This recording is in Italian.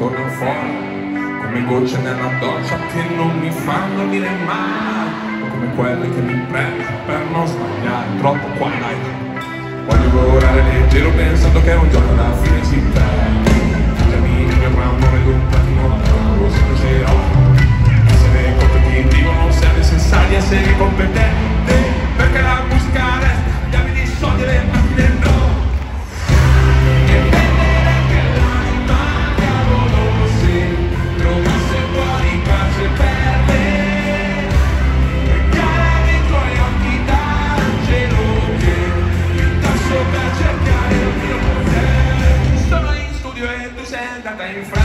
tornano fuori come gocce nella doccia che non mi fanno dire mai, o come quelle che mi prendo per non sbagliare troppo qua, dai. Voglio volare leggero pensando che un giorno alla fine si perde. Gianni mi avrà un nome dunque non lo spenserò. Essere competitivo non serve se sai di essere competente, perché la musica resta, gli abiti di soldi e le macchine no. E vendere anche l'anima al diavolo se trovasse un po' di pace per me. Regala i tuoi occhi d'angelo che indosso per cercare un mio potere. Sono in studio e tu sei andata in fretta.